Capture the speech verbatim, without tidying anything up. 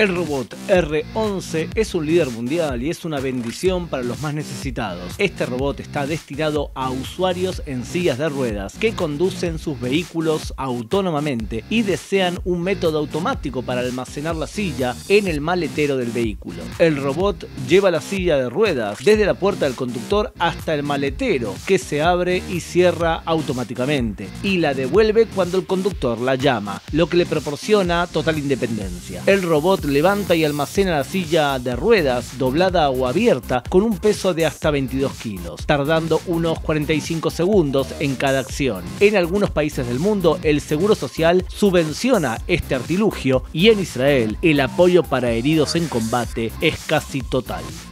El robot R once es un líder mundial y es una bendición para los más necesitados. Este robot está destinado a usuarios en sillas de ruedas que conducen sus vehículos autónomamente y desean un método automático para almacenar la silla en el maletero del vehículo. El robot lleva la silla de ruedas desde la puerta del conductor hasta el maletero, que se abre y cierra automáticamente, y la devuelve cuando el conductor la llama, lo que le proporciona total independencia. El robot levanta y almacena la silla de ruedas doblada o abierta con un peso de hasta veintidós kilos, tardando unos cuarenta y cinco segundos en cada acción. En algunos países del mundo el Seguro Social subvenciona este artilugio y en Israel el apoyo para heridos en combate es casi total.